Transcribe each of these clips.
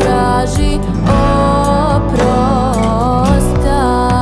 traži oprosta.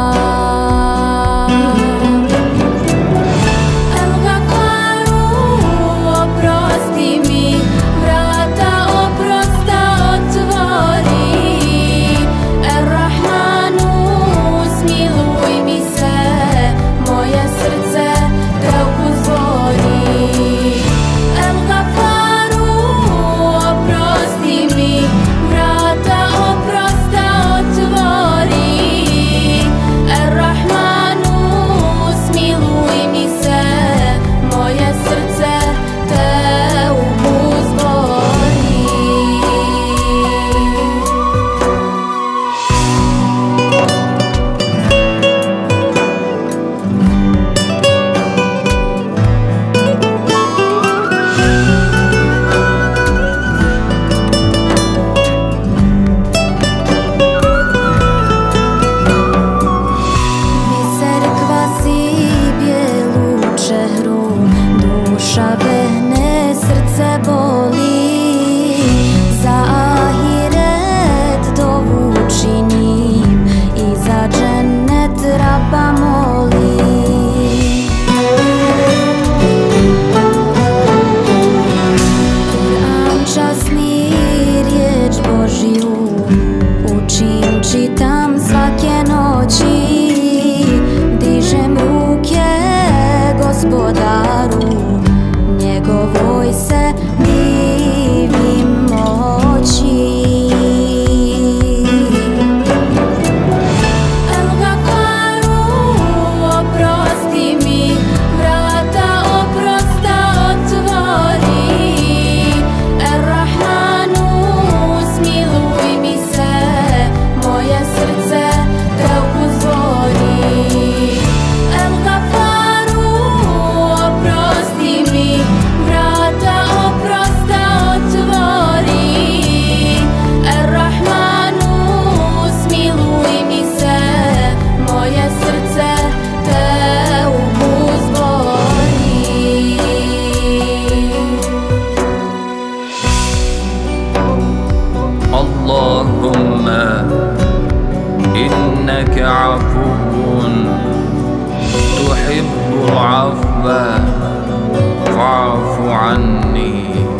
El Gafaru, oprosti mi, vrata oprosta otvori. El Rahmanu, smiluj mi se, moje srce te upozori. El Gafaru, oprosti mi, vrata oprosta otvori. El Rahmanu, smiluj mi se, moje srce te upozori. Biser kvasi bijelu čehru, duša vehne, srce boli. Za ahiret dovu činim i za džennet Rabba molim. Kur'an časni, riječ Božju učim, čitam svake noći. Dižem ruke Gospodaru, njegovoj se divim moći. El Gafaru, oprosti mi, vrata oprosta otvori. El Rahmanu, smiluj mi se, moje srce te upozori. El Gafaru, oprosti mi, vrata oprosta otvori. El Rahmanu, smiluj mi se, moje srce te upozori. Allahumma innaka afuwun tuhibbul afwa fa'fu anni.